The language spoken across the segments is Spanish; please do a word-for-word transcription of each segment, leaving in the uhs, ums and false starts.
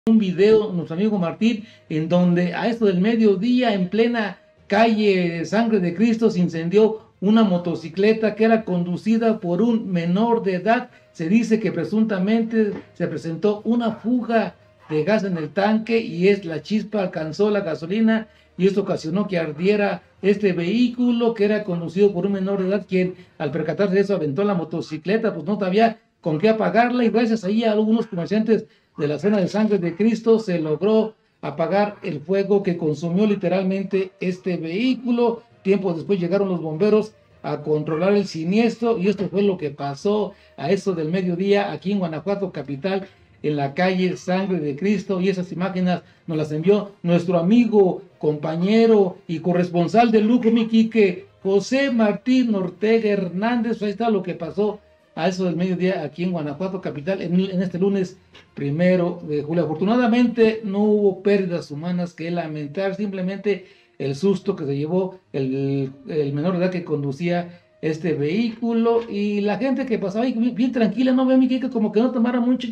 un video, nuestro amigo Martín, en donde a esto del mediodía, en plena calle Sangre de Cristo, se incendió una motocicleta que era conducida por un menor de edad. Se dice que presuntamente se presentó una fuga de gas en el tanque y es la chispa alcanzó la gasolina y esto ocasionó que ardiera este vehículo que era conducido por un menor de edad, quien al percatarse de eso aventó la motocicleta, pues no sabía con qué apagarla, y gracias ahí a algunos comerciantes de la zona de Sangre de Cristo se logró apagar el fuego que consumió literalmente este vehículo. Tiempo después llegaron los bomberos a controlar el siniestro y esto fue lo que pasó a eso del mediodía aquí en Guanajuato capital, en la calle Sangre de Cristo, y esas imágenes nos las envió nuestro amigo, compañero y corresponsal de lujo, mi Quique, José Martín Ortega Hernández. Ahí está lo que pasó a eso del mediodía aquí en Guanajuato capital en, en este lunes primero de julio. Afortunadamente no hubo pérdidas humanas que lamentar, simplemente el susto que se llevó el, el menor de edad que conducía este vehículo y la gente que pasaba ahí bien, bien tranquila, no ve mi Quique, como que no tomara mucho.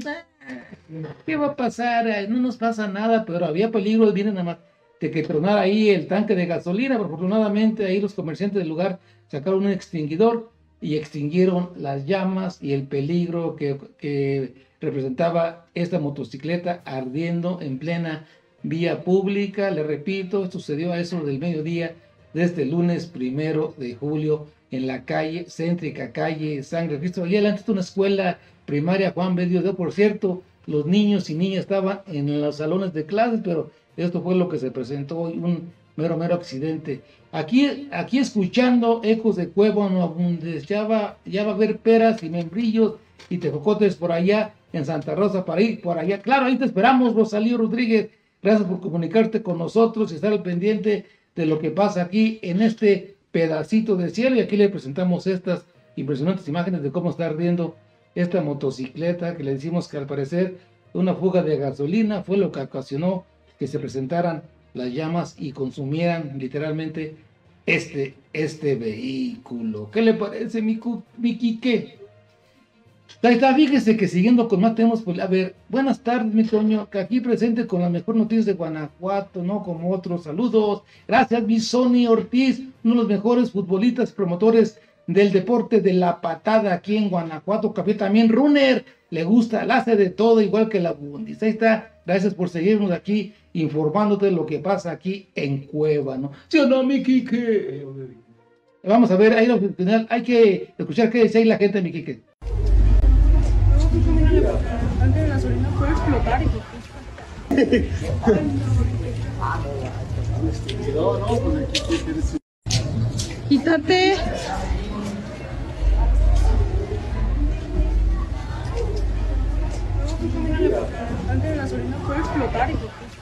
¿Qué va a pasar? No nos pasa nada, pero había peligro, vienen nada más de que tronara ahí el tanque de gasolina, pero afortunadamente ahí los comerciantes del lugar sacaron un extinguidor y extinguieron las llamas y el peligro que, que representaba esta motocicleta ardiendo en plena vía pública. Le repito, esto sucedió a eso del mediodía de este lunes primero de julio en la calle céntrica, calle Sangre de Cristo. Allí adelante está una escuela primaria Juan B. Dios, por cierto, los niños y niñas estaban en los salones de clases, pero esto fue lo que se presentó hoy, un mero, mero accidente. Aquí, aquí escuchando ecos de Cuébano, donde ya va, ya va a haber peras y membrillos y tejocotes por allá en Santa Rosa para ir por allá. Claro, ahí te esperamos, Rosalío Rodríguez. Gracias por comunicarte con nosotros y estar al pendiente de lo que pasa aquí en este pedacito de cielo. Y aquí le presentamos estas impresionantes imágenes de cómo está ardiendo esta motocicleta, que le decimos que al parecer una fuga de gasolina fue lo que ocasionó que se presentaran las llamas y consumieran literalmente este, este vehículo. ¿Qué le parece, mi, mi Quique? Ahí está, fíjese que siguiendo con más tenemos, pues, a ver, buenas tardes, mi Toño, que aquí presente con la mejor noticia de Guanajuato, no como otros. Saludos, gracias, mi Sonny Ortiz, uno de los mejores futbolistas promotores del deporte de la patada aquí en Guanajuato, Café. También runner, le gusta, la hace de todo, igual que la Bundis. Ahí está, gracias por seguirnos aquí, informándote de lo que pasa aquí en Cuébano. ¿Sí o no, mi Quique? Vamos a ver, ahí al final hay que escuchar qué dice ahí la gente, mi Quique. Antes de la gasolina puede explotar y quítate. Antes de la gasolina puede explotar.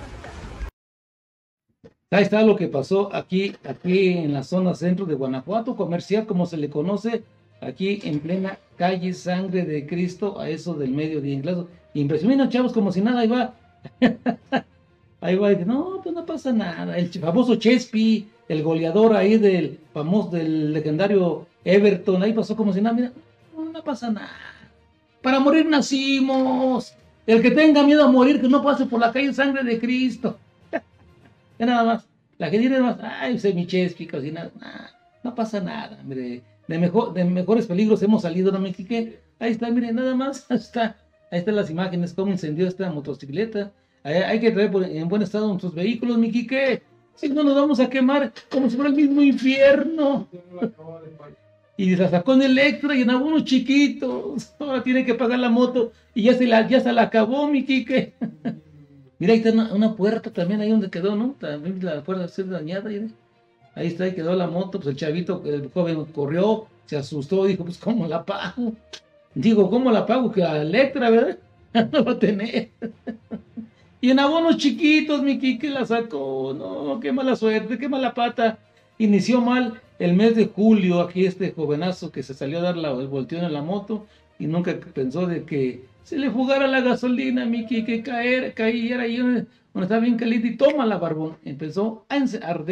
Ahí está lo que pasó aquí, aquí en la zona centro de Guanajuato, comercial como se le conoce, aquí en plena calle Sangre de Cristo, a eso del mediodía. Incluso impresionante, chavos, como si nada, ahí va. Ahí va, y dice, no, pues no pasa nada. El famoso Chespi, el goleador ahí del famoso, del legendario Everton, ahí pasó como si nada, mira, no, no pasa nada. Para morir nacimos. El que tenga miedo a morir, que no pase por la calle Sangre de Cristo. Ya nada más. La gente dice más, ay, ese mi Chespi, casi nada. Nah, no pasa nada, hombre. De, mejor, de mejores peligros hemos salido, ¿no, mi Quique? Ahí está, miren, nada más, ahí está, ahí están las imágenes, cómo incendió esta motocicleta. Hay, hay que traer por, en buen estado nuestros vehículos, mi Quique, si no nos vamos a quemar como si fuera el mismo infierno. Y la sacó en Electra y en algunos chiquitos, ahora tiene que pagar la moto y ya se la, ya se la acabó, mi Quique. Mira, ahí está una, una puerta también, ahí donde quedó, ¿no? También la puerta se dañada, ¿sí? Ahí está, ahí quedó la moto, pues el chavito, el joven corrió, se asustó, dijo, pues ¿cómo la pago? Digo, ¿cómo la pago? Que a Electra, ¿verdad? No va a tener. Y en abonos chiquitos, mi Quique la sacó. No, qué mala suerte, qué mala pata. Inició mal el mes de julio, aquí este jovenazo que se salió a dar la, el volteón en la moto y nunca pensó de que se le fugara la gasolina, mi Quique, caer, caer ahí donde estaba bien caliente y toma la barbón. Empezó a arder.